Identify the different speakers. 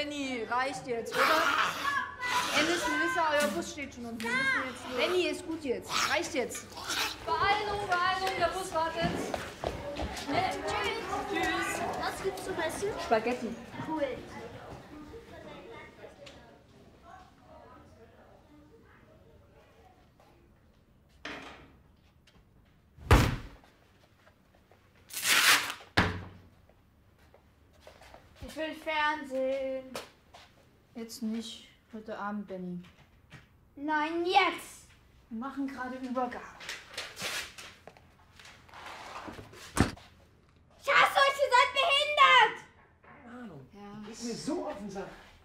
Speaker 1: Benni, reicht jetzt, oder? Ennis, Melissa, euer Bus steht schon und wir müssen jetzt los. Benni, ist gut jetzt. Reicht jetzt. Beeilung, der Bus wartet. Tschüss.
Speaker 2: Was gibt's zum Essen?
Speaker 1: Spaghetti.
Speaker 2: Cool.
Speaker 1: Ich will Fernsehen. Jetzt nicht. Heute Abend, Benni.
Speaker 2: Nein, jetzt!
Speaker 1: Wir machen gerade Übergabe.
Speaker 2: Ich hasse euch, ihr seid behindert!
Speaker 3: Ahnung. Geht mir so auf den Sack.